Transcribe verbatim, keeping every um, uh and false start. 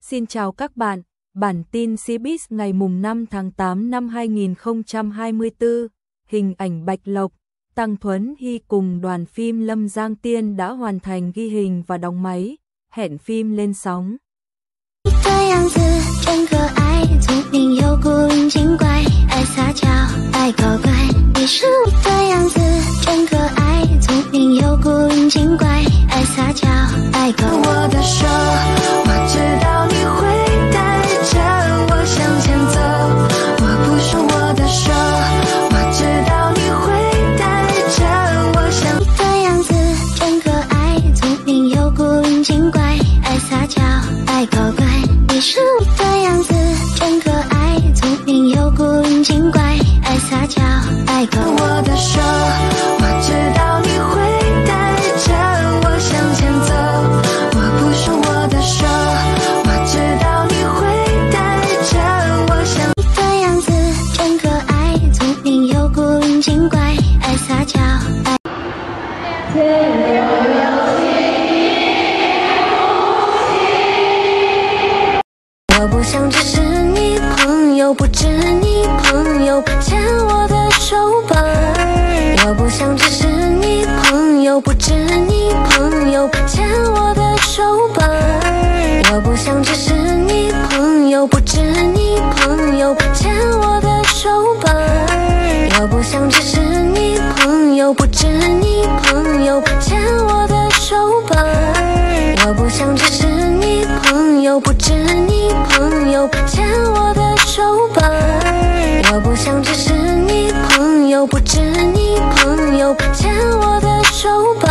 Xin chào các bạn, bản tin Showbiz ngày mùng năm tháng tám năm hai nghìn không trăm hai mươi tư, hình ảnh Bạch Lộc, Tăng Thuấn Hy cùng đoàn phim Lâm Giang Tiên đã hoàn thành ghi hình và đóng máy, hẹn phim lên sóng. 的样子真可爱，聪明又古灵精怪，爱撒娇，爱搞怪。你是我的样子真可爱，聪明又古灵精怪，爱撒娇，爱搞怪。我的手，我知道你会带着我向前走。我不是我的手，我知道你会带着我向。你的样子真可爱，聪明又古灵精怪，爱撒娇，爱搞怪。 你是我的样子真可爱，聪明又古灵精怪，爱撒娇，爱搞我的手，我知道你会带着我向前走。我不是我的手，我知道你会带着我向。你的样子真可爱，聪明又古灵精怪，爱撒娇，爱。我不想只是你朋友，不止你朋友牵我的手吧。我不想只是你朋友，不止你朋友牵我的手吧。我不想只是你朋友，不止你朋友牵我的手吧。我不想只是你朋友，不止你朋友牵我的手吧。我不想只是你朋友，不止你朋友牵我的手吧。我不想只是你朋友，不止你朋友牵我的手吧。